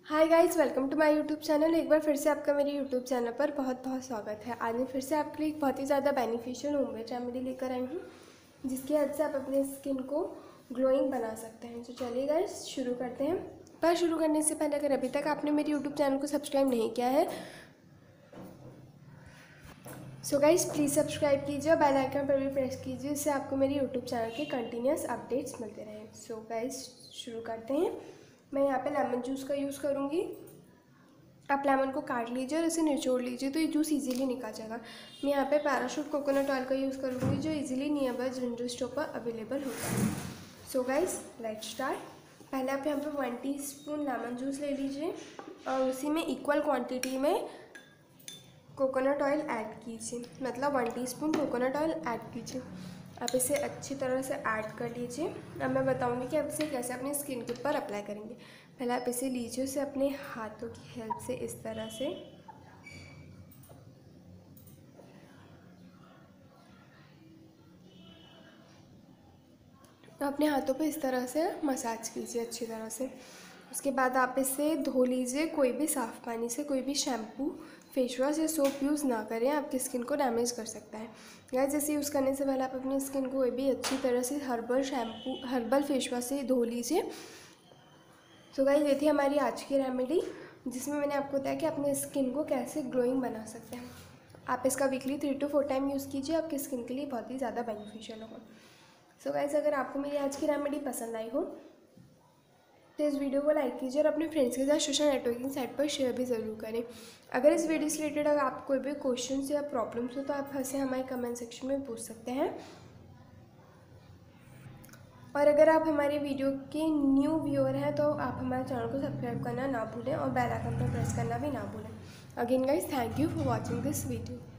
Hi guys, welcome to my YouTube channel. एक बार फिर से आपका मेरे यूट्यूब चैनल पर बहुत बहुत स्वागत है। आज मैं फिर से आपके लिए एक बहुत ही ज़्यादा बेनिफिशियल होममेड रेमेडी लेकर आई हूँ, जिसकी वजह से आप अपने स्किन को ग्लोइंग बना सकते हैं। तो चलिए गाइस शुरू करते हैं। पर शुरू करने से पहले अगर अभी तक आपने मेरे यूट्यूब चैनल को सब्सक्राइब नहीं किया है सो गाइस प्लीज़ सब्सक्राइब कीजिए और बेल आइकन पर भी प्रेस कीजिए, जिससे आपको मेरे यूट्यूब चैनल के कंटिन्यूस अपडेट्स मिलते रहें। सो गाइस शुरू करते हैं। मैं यहाँ पे लेमन जूस का यूज़ करूँगी। आप लेमन को काट लीजिए और इसे निचोड़ लीजिए तो ये जूस इजीली निकल जाएगा। मैं यहाँ पे पैराशूट कोकोनट ऑयल का यूज़ करूँगी, जो easily nearby general store पर अवेलेबल होता है। So guys let's start. पहले आप यहाँ पे 1 टीस्पून लेमन जूस ले लीजिए और उसी में इक्वल क्वांटिटी में कोकोनट ऑयल ऐड कीजिए, मतलब 1 टीस्पून कोकोनट ऑयल ऐड कीजिए। आप इसे अच्छी तरह से ऐड कर लीजिए। अब मैं बताऊंगी कि आप इसे कैसे अपनी स्किन के ऊपर अप्लाई करेंगे। पहले आप इसे लीजिए, उसे अपने हाथों की हेल्प से इस तरह से अपने हाथों पे इस तरह से मसाज कीजिए अच्छी तरह से। उसके बाद आप इसे धो लीजिए कोई भी साफ़ पानी से। कोई भी शैम्पू, फेस वॉश या सोप यूज़ ना करें, आपकी स्किन को डैमेज कर सकता है। गाइस जैसे यूज़ करने से पहले आप अपनी स्किन को कोई भी अच्छी तरह से हर्बल फेस वॉश से धो लीजिए। तो गाइस ये थी हमारी आज की रेमेडी, जिसमें मैंने आपको बताया कि अपने स्किन को कैसे ग्लोइंग बना सकते हैं। आप इसका वीकली 3 to 4 टाइम यूज़ कीजिए, आपकी स्किन के लिए बहुत ही ज़्यादा बेनिफिशियल होगा। सो गाइस अगर आपको मेरी आज की रेमेडी पसंद आई हो तो इस वीडियो को लाइक कीजिए और अपने फ्रेंड्स के साथ सोशल नेटवर्किंग साइट पर शेयर भी ज़रूर करें। अगर इस वीडियो से रिलेटेड अगर आपको कोई भी क्वेश्चंस या प्रॉब्लम्स हो तो आप हमसे हमारे कमेंट सेक्शन में पूछ सकते हैं। और अगर आप हमारे वीडियो के न्यू व्यूअर हैं तो आप हमारे चैनल को सब्सक्राइब करना ना भूलें और बेल आइकन पर प्रेस करना भी ना भूलें। Again guys, thank you for watching this video.